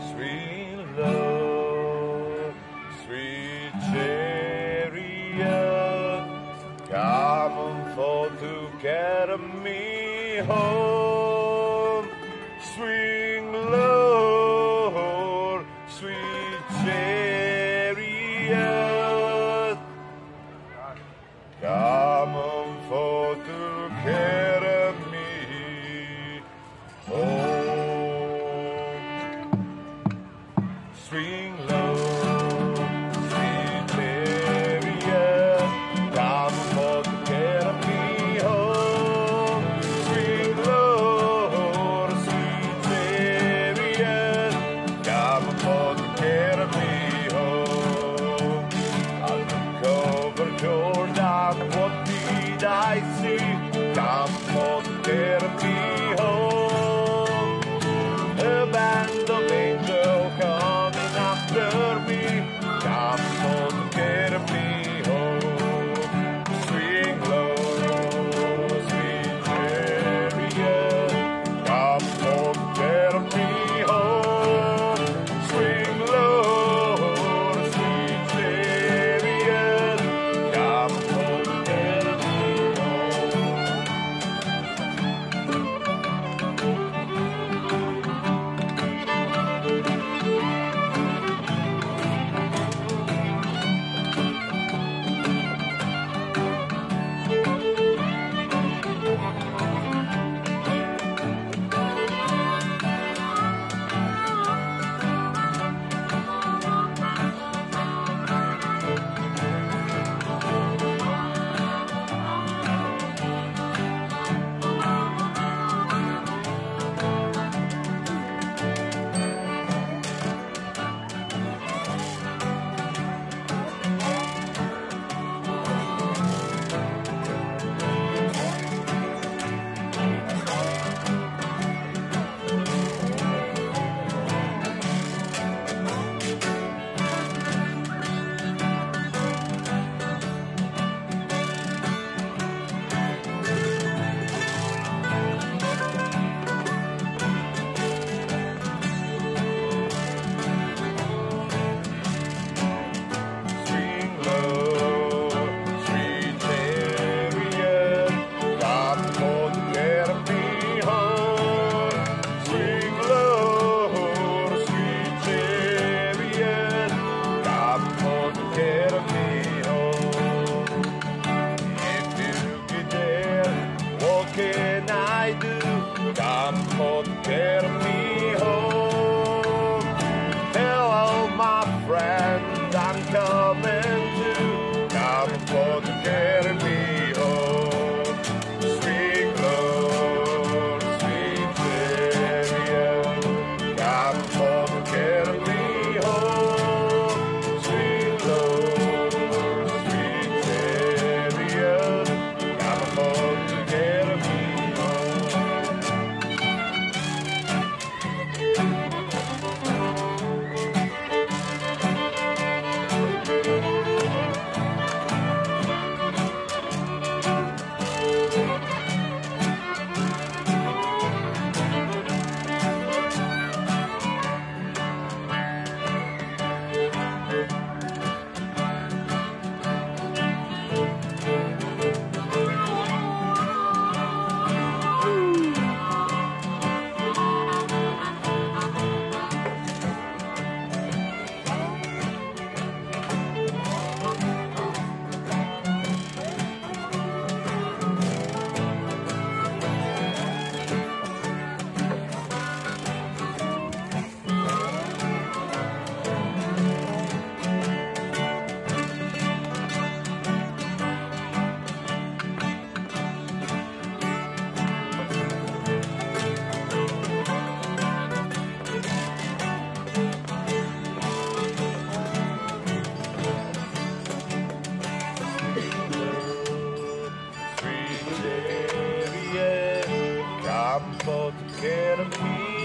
Sweet love, sweet chariot, come on for to carry me home. Swing low, sweet chariot, come on for to carry me home. Swing low, sweet chariot, come for to carry me home. Swing low, sweet chariot, come for to carry me home. I look over Jordan, what did I see? Come for to carry me home. A band of angels coming after me, come for to carry me home. Swing low, sweet chariot, come for to carry me home. Swing low, sweet chariot, come for to carry me home. Swing low, sweet chariot, come for to carry me home. Swing low, sweet chariot, come for to carry me home. If you get there, what can I do? Come for to carry me home. Tell all my friends I'm coming too. Come for to carry me home. Swing low, sweet chariot, come for to carry me home. Swing low, sweet chariot, come for to carry me home. Sweet chariot, come for to carry me